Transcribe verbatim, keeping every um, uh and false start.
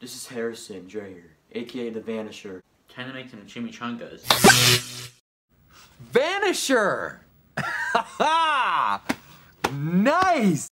This is Harrison Dreyer, aka the Vanisher. Time to make some chimichangas. Vanisher! Ha ha! Nice!